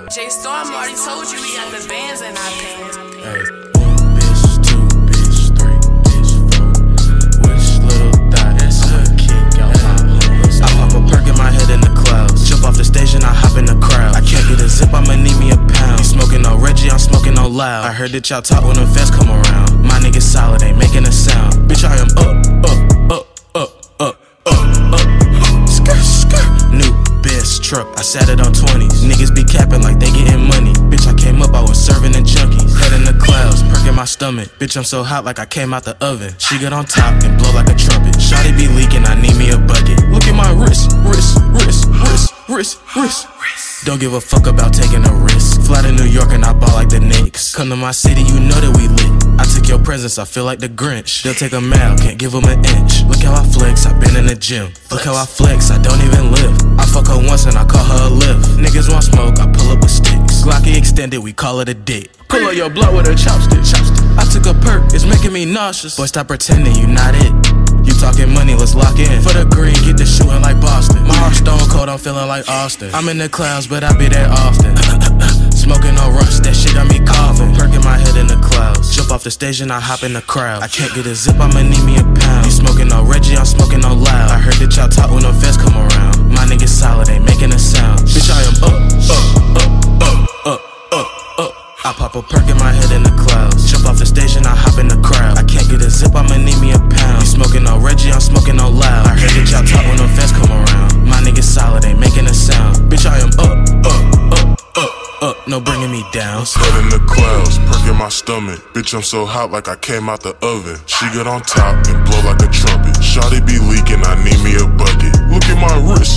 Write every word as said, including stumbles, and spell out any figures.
J Storm already told you we got the bands in our pants. Hey, one bitch, two bitch, three bitch, four. Which little thot? I'ma kick out my homies. I pop a perk in my head in the clouds. Jump off the stage and I hop in the crowd. I can't get a zip, I'ma need me a pound. You smoking no Reggie, I'm smoking no loud. I heard that y'all talk when the feds come around. My niggas solid, ain't making a sound. Bitch, I am up, up, up, up, up, up, up. Skirt, skirt. New Benz truck, I sat it on twenties. Niggas be capping like they getting money. Bitch, I came up, I was serving the junkies. Head in the clouds, perk in my stomach. Bitch, I'm so hot like I came out the oven. She get on top and blow like a trumpet. Shawty be leaking, I need me a bucket. Look at my wrist, wrist, wrist, wrist, wrist, wrist. Don't give a fuck about taking a risk. Fly to New York and I ball like the Knicks. Come to my city, you know that we lit. I took your presence, I feel like the Grinch. They'll take a mile, can't give them an inch. Look how I flex, I been in the gym. Look how I flex, I don't even live. I fuck her once and I call her a lift. Niggas want smoke, I pull up with sticks. Glocky extended, we call it a dick. Pull up your blood with a chopstick. chopstick. I took a perk, it's making me nauseous. Boy, stop pretending you not it. You talking money, let's lock in. For the green, get the shooting like Boston. My heart stone cold, I'm feeling like Austin. I'm in the clouds, but I be there often. Smoking no rush, that shit got me coughing. Perking my head in the clouds. Jump off the stage and I hop in the crowd. I can't get a zip, I'ma need me a pound. You smoking no Reggie, I'm smoking no loud. I heard that y'all talk when the feds come around. My niggas solid, ain't making a sound. Bitch, I am up, up, up, up, up, up, up. I pop a perk in my head in the clouds. Jump off the stage and I hop in the crowd. I can't get a zip, I'ma need me a pound. You smoking no Reggie, I'm smoking no loud. I heard that y'all talk when the feds come around. My niggas solid, ain't making a sound. Bitch, I am up, up, up, up, up. No bringing me down. Head in the clouds, perk in my stomach. Bitch, I'm so hot like I came out the oven. She get on top and blow like a trumpet. Shawty be leaking, I need me a bucket. Look at my wrist,